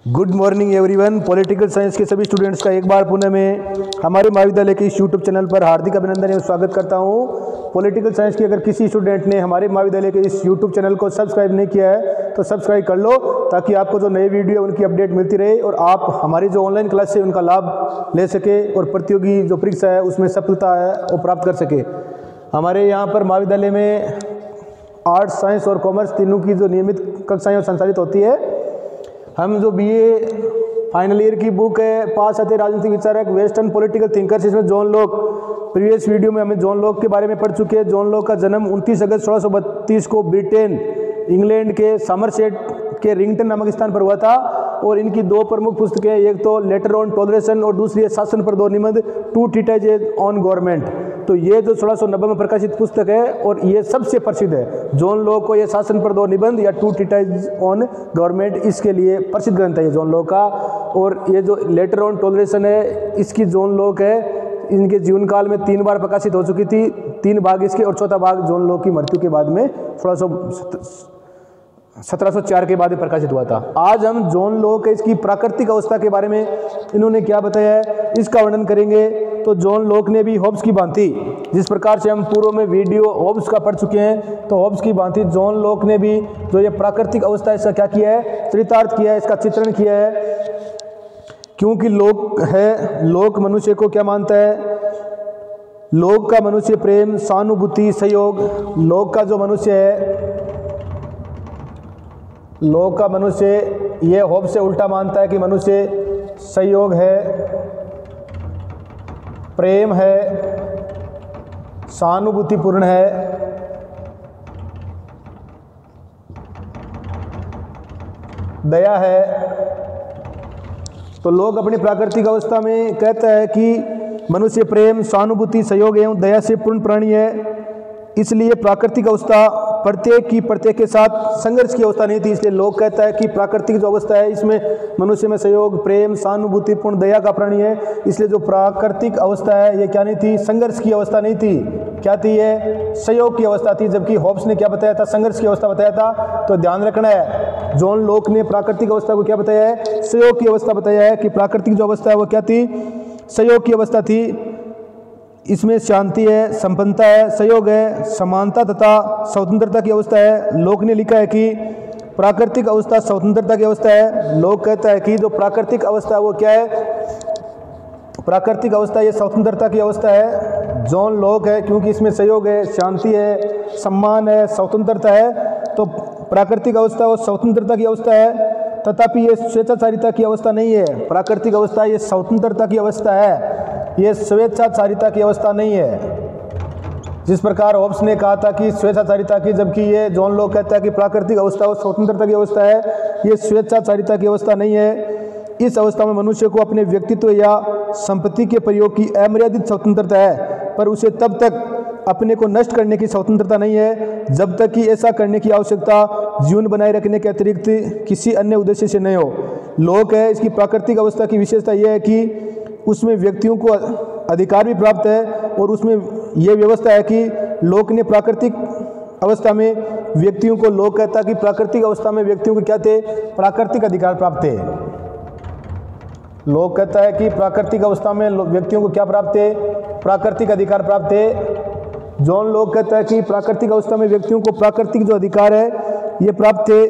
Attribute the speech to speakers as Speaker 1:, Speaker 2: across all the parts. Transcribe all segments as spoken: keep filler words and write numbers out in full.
Speaker 1: Good morning everyone. Political science के सभी students का एक बार पुनः में हमारे महाविद्यालय के इस यूट्यूब चैनल पर हार्दिक अभिनंदन एवं स्वागत करता हूं। पॉलिटिकल साइंस के अगर किसी स्टूडेंट ने हमारे महाविद्यालय के इस यूट्यूब चैनल को सब्सक्राइब नहीं किया है तो सब्सक्राइब कर लो, ताकि आपको जो नए वीडियो उनकी अपडेट मिलती रहे और आप हमारी जो ऑनलाइन क्लास है उनका लाभ ले सके और प्रतियोगी जो परीक्षा है उसमें सफलता है वो प्राप्त कर सके। हमारे यहाँ पर महाविद्यालय में आर्ट्स, साइंस और कॉमर्स तीनों की जो नियमित कक्षाएँ संचालित होती है। हम जो बीए फाइनल ईयर की बुक है पास आते राजनीतिक विचारक वेस्टर्न पॉलिटिकल थिंकर्स, इसमें जॉन लॉक, प्रीवियस वीडियो में हमने जॉन लॉक के बारे में पढ़ चुके हैं। जॉन लॉक का जन्म उनतीस अगस्त सोलह सौ बत्तीस को ब्रिटेन इंग्लैंड के समरसेट के रिंगटन नामक स्थान पर हुआ था और इनकी दो प्रमुख पुस्तकें, एक तो लेटर ऑन टॉलरेशन और दूसरी है शासन पर दो निबंध, टू ट्रीटाइजेज ऑन गवर्नमेंट। तो ये जो सोलह सौ नब्बे में प्रकाशित पुस्तक है और ये सबसे प्रसिद्ध है। जॉन लॉक को ये शासन पर दो निबंध या टू ट्रीटाइजेज ऑन गवर्नमेंट इसके लिए प्रसिद्ध ग्रंथ है ये जॉन लॉक का। और ये जो लेटर ऑन टॉलरेशन है इसकी जॉन लॉक है, इनके जीवन काल में तीन बार प्रकाशित हो चुकी थी, तीन भाग इसके और चौथा भाग जॉन लॉक की मृत्यु के बाद में सोलह सौ सत्रह सौ चार के बाद प्रकाशित हुआ था। आज हम जॉन लॉक इसकी प्राकृतिक अवस्था के बारे में इन्होंने क्या बताया है इसका वर्णन करेंगे। तो जॉन लॉक ने भी हॉब्स की भांति, जिस प्रकार से हम पूर्व में वीडियो हॉब्स का पढ़ चुके हैं, तो हॉब्स की भांति जॉन लॉक ने भी जो ये प्राकृतिक अवस्था इसका क्या किया है, चरितार्थ किया है, इसका चित्रण किया है। क्योंकि लोक है, लोक मनुष्य को क्या मानता है, लोक का मनुष्य प्रेम, सहानुभूति, सहयोग। लोक का जो मनुष्य है, लोक का मनुष्य ये हॉब्स से उल्टा मानता है कि मनुष्य सहयोग है, प्रेम है, सहानुभूतिपूर्ण है, दया है। तो लोग अपनी प्राकृतिक अवस्था में कहता है कि मनुष्य प्रेम, सहानुभूति, सहयोग एवं दया से पूर्ण प्राणी है। इसलिए प्राकृतिक अवस्था प्रत्येक की प्रत्येक के साथ संघर्ष की अवस्था नहीं थी। इसलिए लोग कहता है कि प्राकृतिक जो अवस्था है इसमें मनुष्य में सहयोग, प्रेम, सहानुभूतिपूर्ण, दया का प्राणी है। इसलिए जो प्राकृतिक अवस्था है ये क्या नहीं थी, संघर्ष की अवस्था नहीं थी। क्या थी, ये सहयोग की अवस्था थी। जबकि हॉब्स ने क्या बताया था, संघर्ष की अवस्था बताया था। तो ध्यान रखना है, जॉन लॉक ने प्राकृतिक अवस्था को क्या बताया है, सहयोग की अवस्था बताया है कि प्राकृतिक जो अवस्था है वो क्या थी, सहयोग की अवस्था थी। इसमें शांति है, संपन्नता है, सहयोग है, समानता तथा स्वतंत्रता की अवस्था है। लोक ने लिखा है कि प्राकृतिक अवस्था स्वतंत्रता की अवस्था है। लोक कहता है कि जो प्राकृतिक अवस्था है वो क्या है, प्राकृतिक अवस्था ये स्वतंत्रता की अवस्था है। जॉन लॉक है क्योंकि इसमें सहयोग है, शांति है, सम्मान है, स्वतंत्रता है। तो प्राकृतिक अवस्था वो स्वतंत्रता की अवस्था है, तथापि ये स्वेच्छाचारिता की अवस्था नहीं है। प्राकृतिक अवस्था ये स्वतंत्रता की अवस्था है, ये स्वेच्छाचारिता की अवस्था नहीं है। जिस प्रकार हॉब्स ने कहा था कि स्वेच्छाचारिता की, जबकि ये जॉन लॉक कहता है कि प्राकृतिक अवस्था और स्वतंत्रता की अवस्था है, ये स्वेच्छाचारिता की अवस्था नहीं है। इस अवस्था में मनुष्य को अपने व्यक्तित्व या संपत्ति के प्रयोग की अमर्यादित स्वतंत्रता है, पर उसे तब तक अपने को नष्ट करने की स्वतंत्रता नहीं है जब तक कि ऐसा करने की आवश्यकता जीवन बनाए रखने के अतिरिक्त किसी अन्य उद्देश्य से नहीं हो। लोक है, इसकी प्राकृतिक अवस्था की विशेषता यह है कि उसमें व्यक्तियों को अधिकार भी प्राप्त है और उसमें यह व्यवस्था है कि लोक ने प्राकृतिक अवस्था में व्यक्तियों को, लोक कहता है कि प्राकृतिक अवस्था में व्यक्तियों को क्या थे, प्राकृतिक अधिकार प्राप्त थे। लोक कहता है कि प्राकृतिक अवस्था में व्यक्तियों को क्या प्राप्त है, प्राकृतिक अधिकार प्राप्त है। जॉन लॉक कहता है कि प्राकृतिक अवस्था में व्यक्तियों को प्राकृतिक जो अधिकार है ये प्राप्त थे।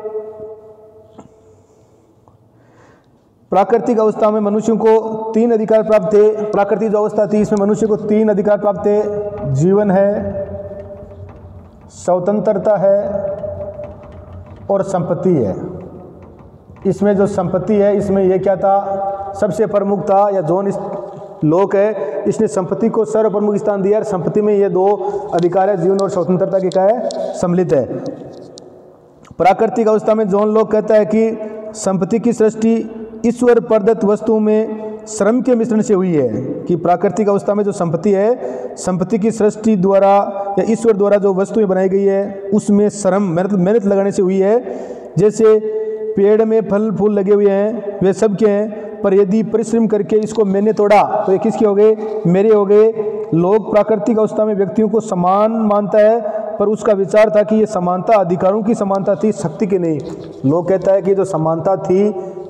Speaker 1: प्राकृतिक अवस्था में मनुष्यों को तीन अधिकार प्राप्त थे। प्राकृतिक जो अवस्था थी इसमें मनुष्य को तीन अधिकार प्राप्त थे, जीवन है, स्वतंत्रता है और संपत्ति है। इसमें जो संपत्ति है इसमें यह क्या था, सबसे प्रमुख था, या जॉन लॉक है इसने संपत्ति को सर्वप्रमुख स्थान दिया। संपत्ति में ये दो अधिकार है, जीवन और स्वतंत्रता के क्या है, सम्मिलित है। प्राकृतिक अवस्था में जॉन लॉक कहता है कि संपत्ति की सृष्टि ईश्वर प्रदत्त वस्तुओं में श्रम के मिश्रण से हुई है। कि प्राकृतिक अवस्था में जो संपत्ति है, संपत्ति की सृष्टि द्वारा या ईश्वर द्वारा जो वस्तुएं बनाई गई है उसमें श्रम, मेहनत मेहनत लगाने से हुई है। जैसे पेड़ में फल फूल लगे हुए हैं वे सबके हैं, पर यदि परिश्रम करके इसको मैंने तोड़ा तो ये किसके हो गए, मेरे हो गए। लोग प्राकृतिक अवस्था में व्यक्तियों को समान मानता है, पर उसका विचार था कि ये समानता अधिकारों की समानता थी, शक्ति की नहीं। लोग कहता है कि जो समानता थी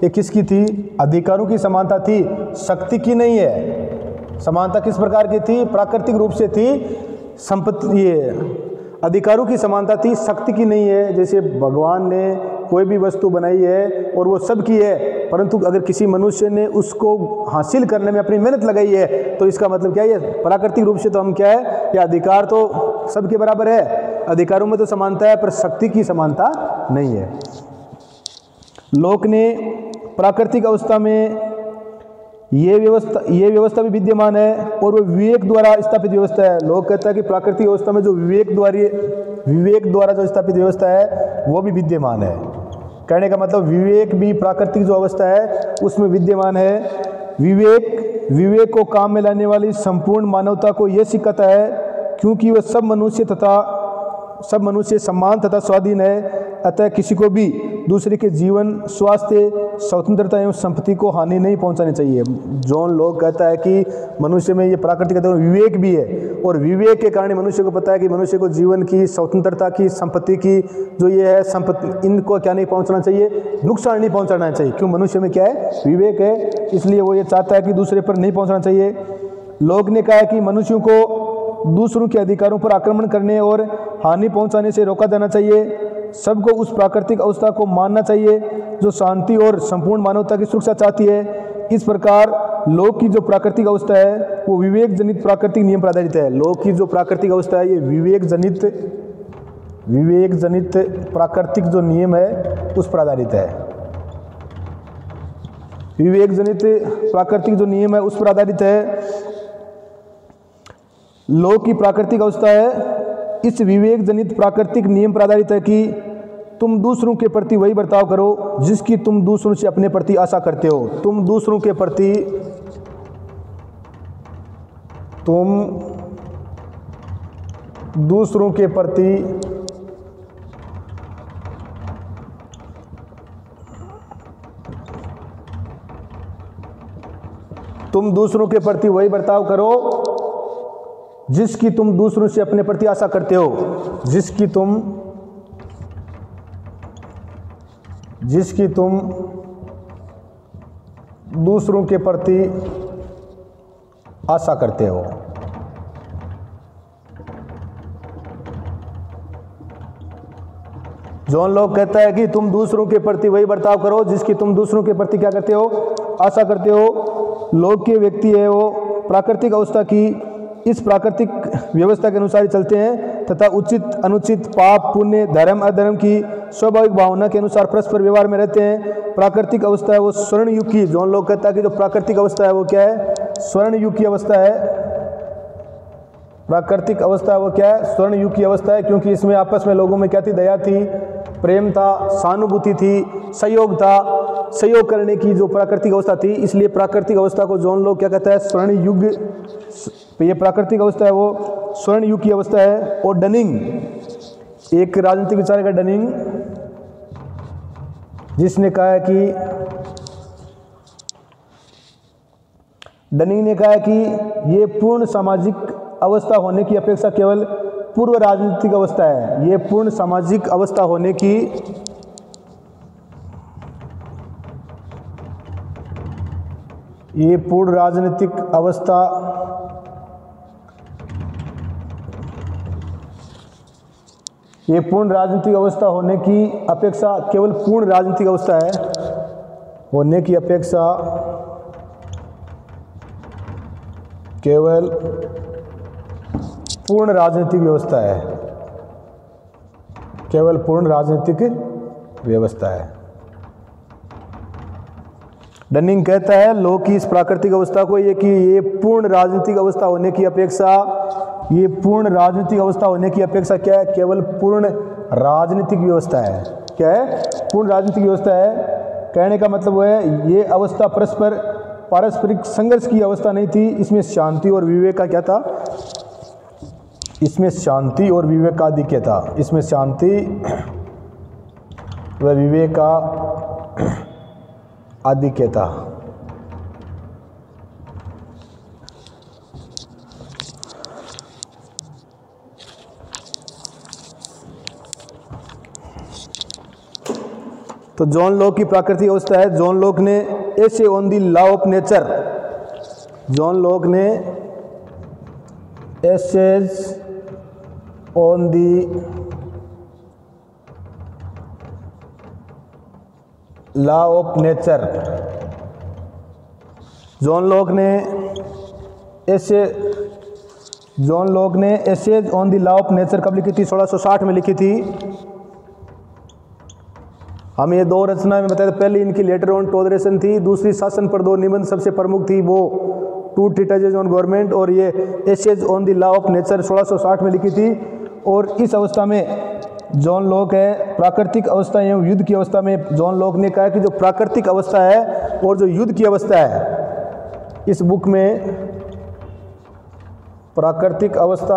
Speaker 1: ये किसकी थी? अधिकारों की समानता थी, शक्ति की नहीं है। समानता किस प्रकार की थी? प्राकृतिक रूप से थी। संपत्ति ये अधिकारों की समानता थी, शक्ति की नहीं है। जैसे भगवान ने कोई भी वस्तु बनाई है और वो सबकी है, परंतु अगर किसी मनुष्य ने उसको हासिल करने में अपनी मेहनत लगाई है तो इसका मतलब क्या है? प्राकृतिक रूप से तो हम क्या है, ये अधिकार तो सबके बराबर है, अधिकारों में तो समानता है, पर शक्ति की समानता नहीं है। लोक ने प्राकृतिक अवस्था में ये व्यवस्था ये व्यवस्था भी विद्यमान है और वो विवेक द्वारा स्थापित व्यवस्था है। लोग कहता है कि प्राकृतिक अवस्था में जो विवेक द्वारा विवेक द्वारा जो स्थापित व्यवस्था है वो भी विद्यमान है। कहने का मतलब विवेक भी प्राकृतिक जो अवस्था है उसमें विद्यमान है। विवेक विवेक को काम में लाने वाली संपूर्ण मानवता को यह सिखाता है, क्योंकि वह सब मनुष्य तथा सब मनुष्य समान तथा स्वाधीन है। अतः किसी को भी दूसरे के जीवन, स्वास्थ्य, स्वतंत्रता एवं संपत्ति को हानि नहीं पहुंचानी चाहिए। जॉन लॉक कहता है कि मनुष्य में ये प्राकृतिक विवेक भी है और विवेक के कारण मनुष्य को पता है कि मनुष्य को जीवन की, स्वतंत्रता की, संपत्ति की जो ये है संपत्ति, इनको क्या नहीं पहुंचना चाहिए, नुकसान नहीं पहुंचाना चाहिए। क्यों? मनुष्य में क्या है? विवेक है, इसलिए वो ये चाहता है कि दूसरे पर नहीं पहुंचना चाहिए। लोग ने कहा है कि मनुष्यों को दूसरों के अधिकारों पर आक्रमण करने और हानि पहुंचाने से रोका जाना चाहिए। सबको उस प्राकृतिक अवस्था को मानना चाहिए जो शांति और संपूर्ण मानवता की सुरक्षा चाहती है। इस प्रकार लोक की जो प्राकृतिक अवस्था है वो विवेक जनित प्राकृतिक नियम पर आधारित है। लोक की जो प्राकृतिक अवस्था है ये विवेक जनित विवेक जनित प्राकृतिक जो नियम है उस पर आधारित है। विवेक जनित प्राकृतिक जो नियम है उस पर आधारित है। लोक की प्राकृतिक अवस्था है इस विवेक जनित प्राकृतिक नियम पर आधारित है कि तुम दूसरों के प्रति वही बर्ताव करो जिसकी तुम दूसरों से अपने प्रति आशा करते हो। तुम दूसरों के प्रति तुम दूसरों के प्रति तुम दूसरों के प्रति वही बर्ताव करो जिसकी तुम दूसरों से अपने प्रति आशा करते हो। जिसकी तुम जिसकी तुम दूसरों के प्रति आशा करते हो। जॉन लॉक कहता है कि तुम दूसरों के प्रति वही बर्ताव करो जिसकी तुम दूसरों के प्रति क्या करते हो? आशा करते हो। लोक के व्यक्ति है वो प्राकृतिक अवस्था की इस प्राकृतिक व्यवस्था के अनुसार ही चलते हैं तथा उचित अनुचित, पाप पुण्य, धर्म अधर्म की स्वाभाविक भावना के अनुसार परस्पर व्यवहार में रहते हैं। प्राकृतिक अवस्था है वो स्वर्ण युग की, जॉन लॉक कहता है कि जो प्राकृतिक अवस्था है वो क्या है? स्वर्ण युग की अवस्था है। प्राकृतिक अवस्था है वो क्या है? स्वर्ण युग की अवस्था है, क्योंकि इसमें आपस में लोगों में क्या थी? दया थी, प्रेम था, सहानुभूति थी, सहयोग था, सहयोग करने की जो प्राकृतिक अवस्था थी। इसलिए प्राकृतिक अवस्था को जॉन लॉक क्या कहता है? स्वर्ण युग। ये प्राकृतिक अवस्था है वो स्वर्ण युग की अवस्था है। और डनिंग, एक राजनीतिक विचारक है डनिंग, जिसने कहा है कि डनिंग ने कहा है कि ये पूर्ण सामाजिक अवस्था होने की अपेक्षा केवल पूर्व राजनीतिक अवस्था है। ये पूर्ण सामाजिक अवस्था होने की ये पूर्ण राजनीतिक अवस्था ये पूर्ण राजनीतिक अवस्था होने की अपेक्षा केवल पूर्ण राजनीतिक अवस्था है होने की अपेक्षा केवल पूर्ण राजनीतिक व्यवस्था है केवल पूर्ण राजनीतिक व्यवस्था है। डनिंग कहता है लोक की इस प्राकृतिक अवस्था को ये कि ये पूर्ण राजनीतिक अवस्था होने की अपेक्षा ये पूर्ण राजनीतिक अवस्था होने की अपेक्षा क्या है? केवल पूर्ण राजनीतिक व्यवस्था है। क्या है? पूर्ण राजनीतिक व्यवस्था है। कहने का मतलब वो है ये अवस्था परस्पर पारस्परिक संघर्ष की अवस्था नहीं थी। इसमें शांति और विवेक का क्या था? इसमें शांति और विवेक का आधिक्य था। इसमें शांति व विवेक का आधिक्य था। तो जॉन लॉक की प्राकृतिक अवस्था है, जॉन लॉक ने essay on the law of nature, John Locke ने essays on the law of nature, John Locke ने ऐसे जॉन लॉक ने essays on the law of nature कब लिखी थी? सोलह सौ साठ में लिखी थी। हम ये दो रचना में बताए थे, पहली इनकी लेटर ऑन टॉलरेशन थी, दूसरी शासन पर दो निबंध सबसे प्रमुख थी, वो टू ट्रीटाइजेस ऑन गवर्नमेंट और ये essays on the law of nature सोलह सौ साठ में लिखी थी। और इस अवस्था में जॉन लॉक है प्राकृतिक अवस्था एवं युद्ध की अवस्था में जॉन लॉक ने कहा कि जो प्राकृतिक अवस्था है और जो युद्ध की अवस्था है, इस बुक में प्राकृतिक अवस्था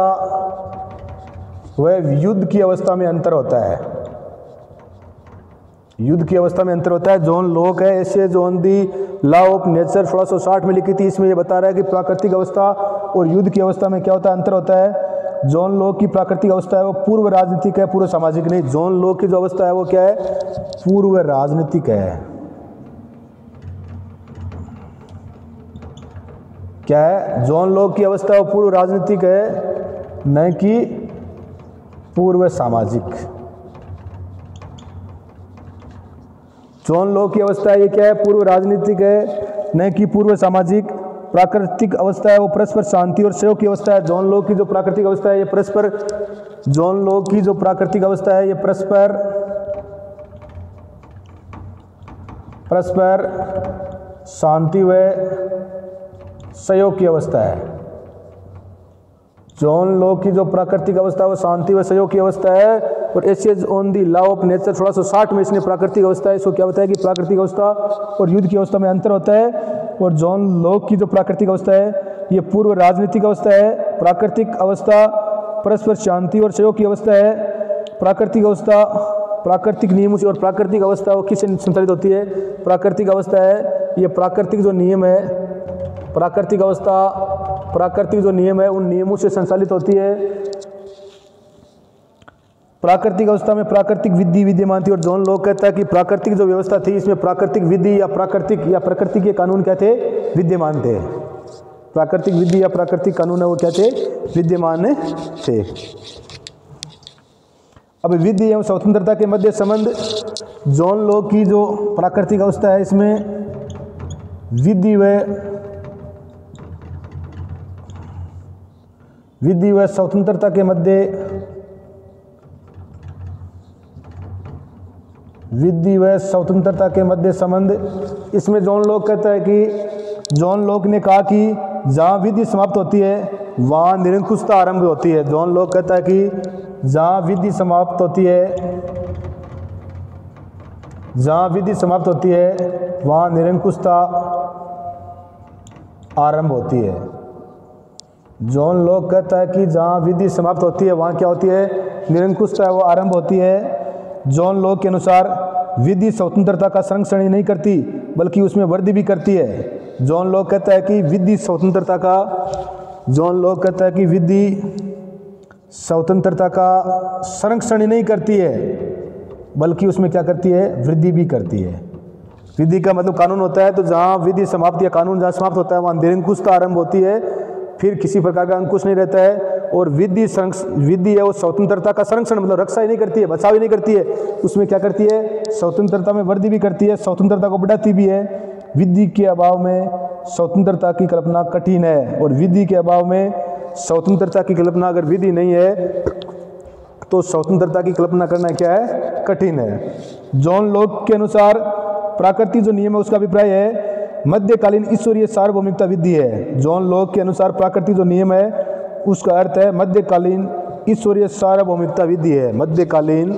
Speaker 1: व युद्ध की अवस्था में अंतर होता है, युद्ध की अवस्था में अंतर होता है। जॉन लॉक है essays on the law of nature सोलह सौ साठ में लिखी थी, इसमें यह बता रहा है कि प्राकृतिक अवस्था और युद्ध की अवस्था में क्या होता है, अंतर होता है। जॉन लॉक की प्राकृतिक अवस्था है वो पूर्व राजनीतिक है, पूर्व सामाजिक नहीं। जॉन लॉक की जो अवस्था है वो क्या है? पूर्व राजनीतिक है। क्या है? जॉन लॉक की अवस्था वो पूर्व राजनीतिक है, न कि पूर्व सामाजिक। जॉन लॉक की अवस्था है ये क्या है? पूर्व राजनीतिक है, न कि पूर्व सामाजिक। प्राकृतिक अवस्था है वो परस्पर शांति और सहयोग की अवस्था है। जॉन लॉक की जो प्राकृतिक अवस्था है ये परस्पर जॉन लॉक की जो प्राकृतिक अवस्था है ये परस्पर परस्पर शांति व सहयोग की अवस्था है। जॉन लॉक की जो प्राकृतिक अवस्था है वो शांति व सहयोग की अवस्था है। और essays on the law of nature सोलह सौ साठ में इसने प्राकृतिक अवस्था है, इसको क्या बताया कि प्राकृतिक अवस्था और युद्ध की अवस्था में अंतर होता है। और जॉन लॉक की जो प्राकृतिक अवस्था है ये पूर्व राजनीतिक अवस्था है। प्राकृतिक अवस्था परस्पर शांति और सहयोग की अवस्था है। प्राकृतिक अवस्था प्राकृतिक नियमों से और प्राकृतिक अवस्था वो किससे संचालित होती है? प्राकृतिक अवस्था है ये प्राकृतिक जो नियम है, प्राकृतिक अवस्था प्राकृतिक जो नियम है उन नियमों से संचालित होती है। प्राकृतिक अवस्था में प्राकृतिक विधि विद्यमान थी। और जॉन लॉक कहता है कि प्राकृतिक जो व्यवस्था थी इसमें प्राकृतिक विधि या प्राकृतिक या प्रकृति के कानून क्या थे? विद्यमान थे। प्राकृतिक विधि या प्राकृतिक कानून है वो क्या थे? विद्यमान थे। अब विधि एवं स्वतंत्रता के मध्य संबंध, जॉन लॉक की जो प्राकृतिक अवस्था है इसमें विधि व विधि व स्वतंत्रता के मध्य विधि व स्वतंत्रता के मध्य संबंध, इसमें जॉन लॉक कहता है कि जॉन लॉक ने कहा कि जहाँ विधि समाप्त होती है वहाँ निरंकुशता आरंभ होती है। जॉन लॉक कहता है कि जहाँ विधि समाप्त होती है जहाँ विधि समाप्त होती है वहाँ निरंकुशता आरंभ होती है। जॉन लॉक कहता है कि जहाँ विधि समाप्त होती है वहाँ क्या होती है? निरंकुशता वो आरंभ होती है। जॉन लॉक के अनुसार विधि स्वतंत्रता का संरक्षण ही नहीं करती बल्कि उसमें वृद्धि भी करती है। जॉन लॉक कहता है कि विधि स्वतंत्रता का जॉन लॉक कहता है कि विधि स्वतंत्रता का संरक्षण ही नहीं करती है बल्कि उसमें क्या करती है? वृद्धि भी करती है। विधि का मतलब कानून होता है, तो जहाँ विधि समाप्त या कानून जहाँ समाप्त होता है वहाँ निरंकुशता आरंभ होती है, फिर किसी प्रकार का अंकुश नहीं रहता है। और विधि विधि है वो स्वतंत्रता का संरक्षण मतलब रक्षा ही नहीं करती है, बचाव ही नहीं करती है, उसमें क्या करती है? स्वतंत्रता में वृद्धि भी करती है, स्वतंत्रता को बढ़ाती भी है। विधि के अभाव में स्वतंत्रता की कल्पना कठिन है। और विधि के अभाव में स्वतंत्रता की कल्पना, अगर विधि नहीं है तो स्वतंत्रता की कल्पना करना क्या है? कठिन है। जॉन लॉक के अनुसार प्राकृतिक जो नियम है उसका अभिप्राय है मध्यकालीन ईश्वरीय सार्वभौमिकता विधि है। जॉन लॉक के अनुसार प्राकृतिक जो नियम है उसका अर्थ है मध्यकालीन ईश्वरीय सार्वभौमिकता विधि है। मध्यकालीन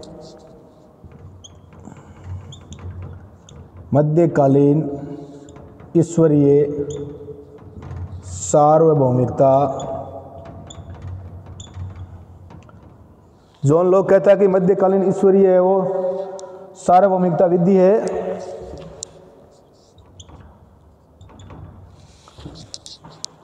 Speaker 1: मध्यकालीन ईश्वरीय सार्वभौमिकता। जॉन लॉक कहता है कि मध्यकालीन ईश्वरीय है वो सार्वभौमिकता विधि है।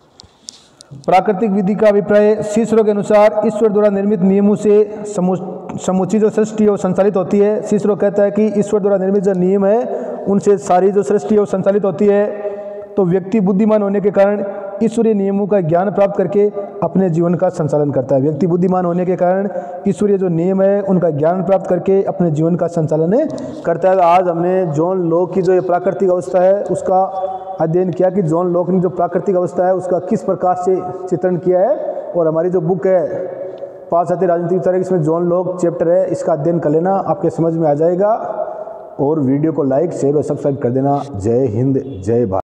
Speaker 1: प्राकृतिक विधि का अभिप्राय सीसरो के अनुसार ईश्वर द्वारा निर्मित नियमों से समुची जो सृष्टि है वो संचालित होती है। सिसरो कहता है कि ईश्वर द्वारा निर्मित जो नियम है उनसे सारी जो सृष्टि है वो संचालित होती है। तो व्यक्ति बुद्धिमान होने के कारण ईश्वरीय नियमों का ज्ञान प्राप्त करके अपने जीवन का संचालन करता है। व्यक्ति बुद्धिमान होने के कारण ईश्वरीय जो नियम है उनका ज्ञान प्राप्त करके अपने जीवन का संचालन करता है। आज हमने जॉन लॉक की जो ये प्राकृतिक अवस्था है उसका अध्ययन किया कि जॉन लॉक ने जो प्राकृतिक अवस्था है उसका किस प्रकार से चित्रण किया है। और हमारी जो बुक है पाश्चात्य राजनीतिक विचार, इसमें जॉन लॉक चैप्टर है, इसका अध्ययन कर लेना, आपके समझ में आ जाएगा। और वीडियो को लाइक शेयर और सब्सक्राइब कर देना। जय हिंद, जय भारत।